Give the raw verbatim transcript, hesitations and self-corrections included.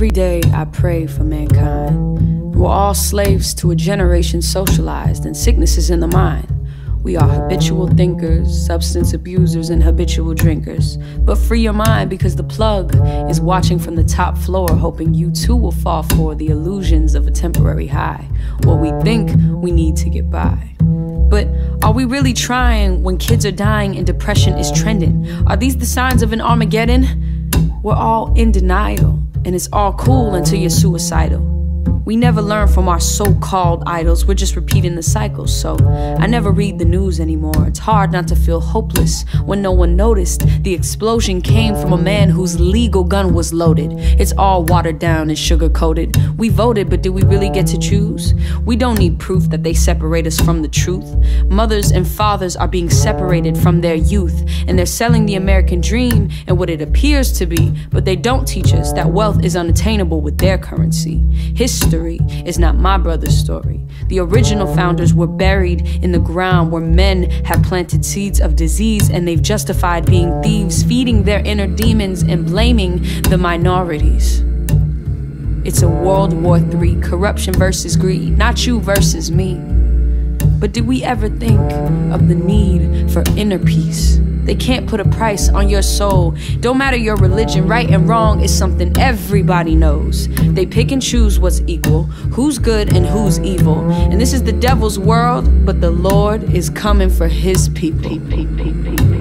Every day I pray for mankind. We're all slaves to a generation socialized, and sickness is in the mind. We are habitual thinkers, substance abusers, and habitual drinkers. But free your mind, because the plug is watching from the top floor, hoping you too will fall for the illusions of a temporary high, what we think we need to get by. But are we really trying when kids are dying and depression is trending? Are these the signs of an Armageddon? We're all in denial, and it's all cool until you're suicidal. We never learn from our so-called idols, we're just repeating the cycle. So I never read the news anymore. It's hard not to feel hopeless when no one noticed the explosion came from a man whose legal gun was loaded. It's all watered down and sugar-coated. We voted, but did we really get to choose? We don't need proof that they separate us from the truth. Mothers and fathers are being separated from their youth, and they're selling the American dream and what it appears to be, but they don't teach us that wealth is unattainable with their currency. History is not my brother's story. The original founders were buried in the ground where men have planted seeds of disease, and they've justified being thieves, feeding their inner demons and blaming the minorities. It's a World War Three, corruption versus greed, not you versus me. But did we ever think of the need for inner peace? They can't put a price on your soul. Don't matter your religion, right and wrong is something everybody knows. They pick and choose what's equal, who's good and who's evil. And this is the devil's world, but the Lord is coming for his people.